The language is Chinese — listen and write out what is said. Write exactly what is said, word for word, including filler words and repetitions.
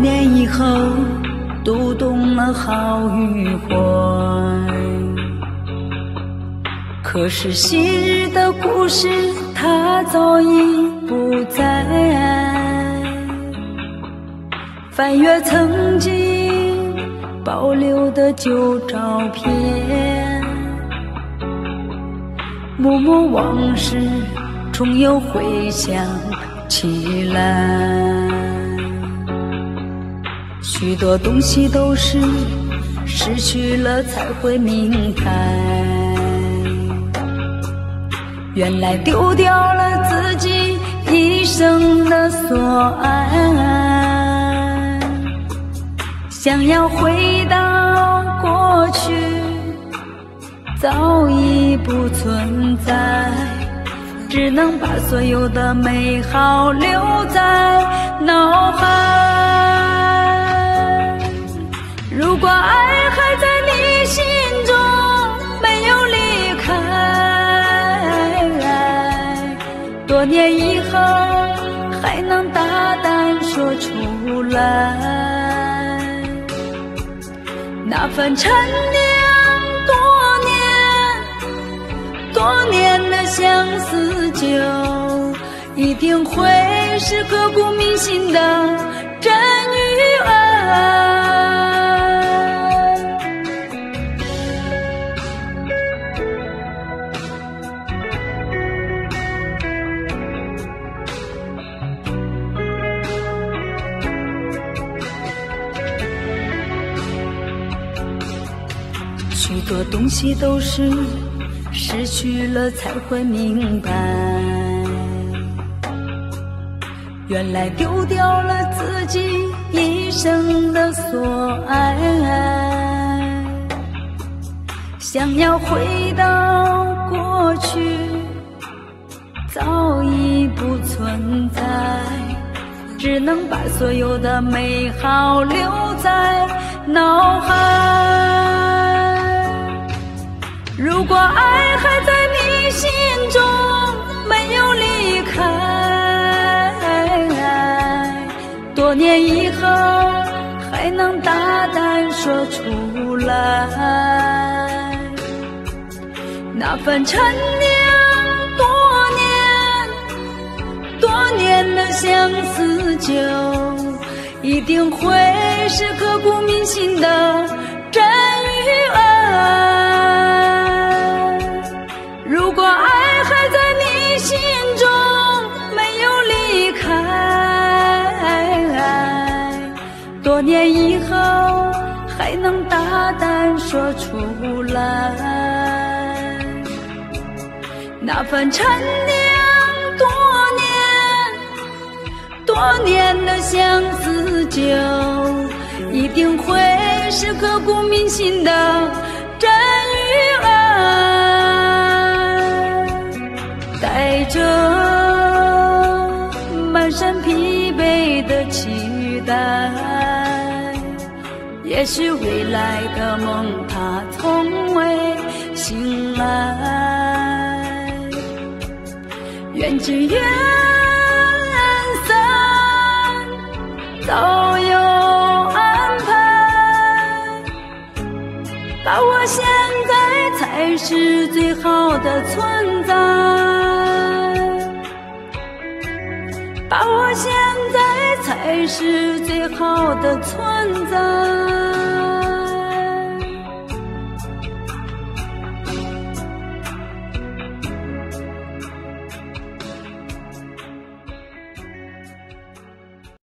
年以后读懂了好与坏，可是昔日的故事它早已不在，翻阅曾经保留的旧照片，默默往事重又回想起来，许多东西都是失去了才会明白，原来丢掉了自己一生的所爱，想要回到过去早已不存在，只能把所有的美好留在脑海。如果爱还在你心中没有离开，多年以后还能大胆说出来，那份陈年多年多年的相思酒，一定会是刻骨铭心的真与爱。许多东西都是失去了才会明白，原来丢掉了自己一生的所爱，想要回到过去早已不存在，只能把所有的美好留在脑海。如果爱还在你心中没有离开，多年以后还能大胆说出来，那份陈年多年多年的相思酒，一定会是刻骨铭心的真与爱。如果爱还在你心中没有离开，多年以后还能大胆说出来，那份陈年多年多年的相思酒，一定会是刻骨铭心的真与爱，带着满身疲惫的期待，也许未来的梦它从未醒来，缘聚缘散早有安排，把握现在才是最好的存在，把握现在才是最好的存在。